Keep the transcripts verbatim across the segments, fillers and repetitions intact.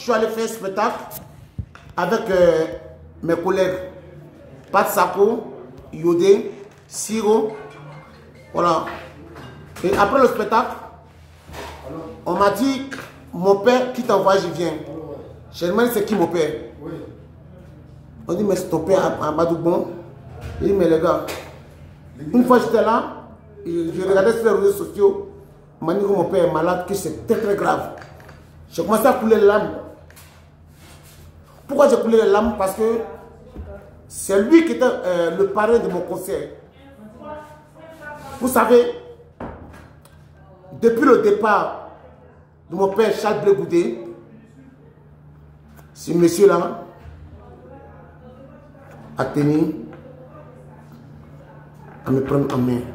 suis allé faire un spectacle avec euh, mes collègues Pat Sako, Yodé, Siro. Voilà. Et après le spectacle, on m'a dit, mon père qui t'envoie, je viens. Je demande c'est qui mon père. On dit, mais c'est ton père à Madoubon. Il dit, mais les gars, une fois j'étais là, je regardais sur les réseaux sociaux, on m'a dit que mon père est malade, que c'était très grave. J'ai commencé à couler les larmes. Pourquoi j'ai coulé les larmes? Parce que c'est lui qui était euh, le parrain de mon concert. Vous savez, depuis le départ de mon père Charles Blé Goudé, ce monsieur-là a tenu à me prendre en main.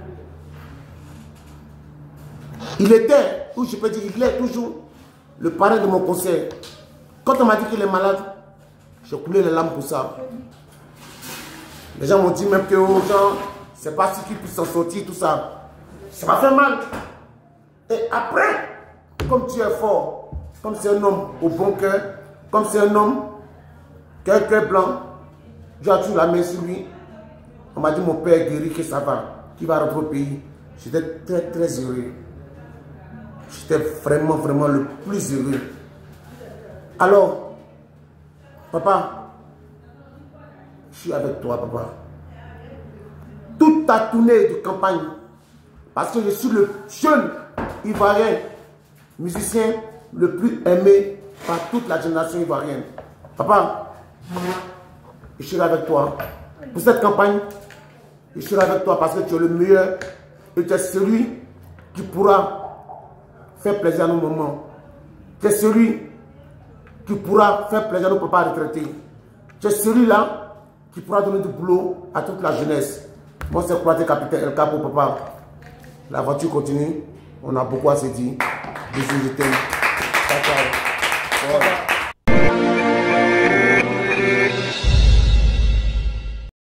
Il était, ou je peux dire, il est toujours le parrain de mon concert. Quand on m'a dit qu'il est malade, j'ai coulé les larmes pour ça. Les gens m'ont dit même que aux gens, c'est pas si qu'ils puissent s'en sortir, tout ça. Ça m'a fait mal. Et après, comme tu es fort, comme c'est un homme au bon cœur, comme c'est un homme qui a un cœur blanc, j'ai toujours la main sur lui. On m'a dit mon père est guéri, que ça va, qu'il va rentrer au pays. J'étais très très heureux. J'étais vraiment vraiment le plus heureux. Alors, papa, je suis avec toi, papa. Toute ta tournée de campagne, parce que je suis le jeune Ivoirien, musicien le plus aimé par toute la génération ivoirienne. Papa, je suis avec toi. Pour cette campagne, je suis avec toi parce que tu es le meilleur et tu es celui qui pourra faire plaisir à nos mamans. Tu es celui qui pourra faire plaisir à nos papas retraités. Tu es celui-là qui pourra donner du boulot à toute la jeunesse. Moi, c'est Kouyaté Capitaine El Capo, papa. La voiture continue. On a beaucoup à se dire. Bisous, je t'aime. Ciao, ciao.